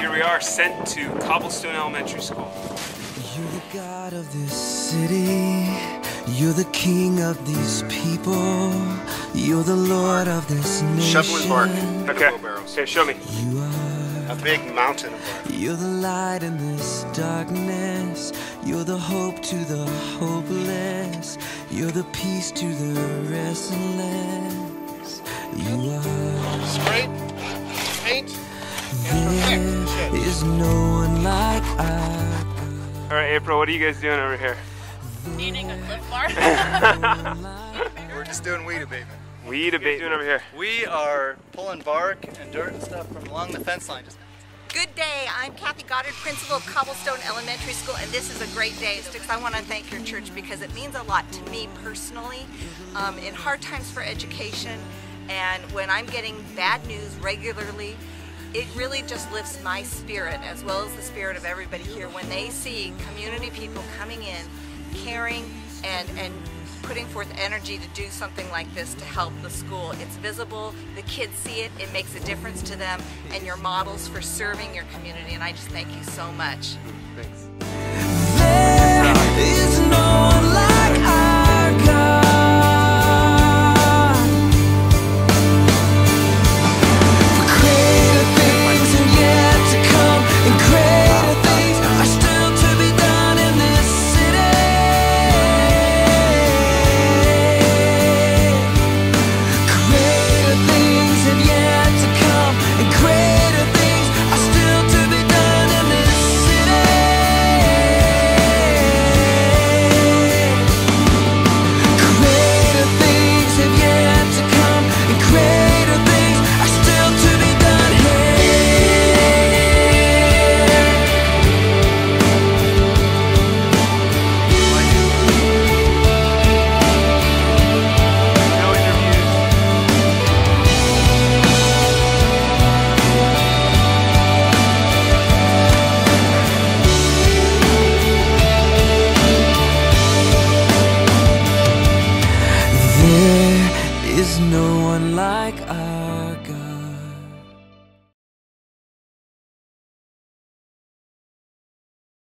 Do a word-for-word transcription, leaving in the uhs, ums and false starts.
here we are, sent to Cobblestone Elementary School. You're the God of this city. You're the King of these people. You're the Lord of this nation. Shoveling bark. Okay. Okay, show me. You are a big mountain of bark. You're the light in this darkness. You're the hope to the hopeless. You're the peace to the restless. You are. Spray, paint. There is no one like our God. All right, April, what are you guys doing over here? Needing a Cliff Bar. We're just doing weed abatement. Weed abatement doing over here. We are pulling bark and dirt and stuff from along the fence line. Just Good day. I'm Kathy Goddard, principal of Cobblestone Elementary School, and this is a great day. Sticks, I want to thank your church because it means a lot to me personally um, in hard times for education, and when I'm getting bad news regularly, it really just lifts my spirit as well as the spirit of everybody here when they see community people coming in, caring, and, and putting forth energy to do something like this to help the school. It's visible, the kids see it, it makes a difference to them, and you're models for serving your community, and I just thank you so much. Thanks. There is no one like our God. For greater things are yet to come, and greater things are still to be done in this city. Greater things have yet to come, and greater things are still to be done in this city. Greater things have yet to come, and greater things are still to be done here. No interviews. There is no one like our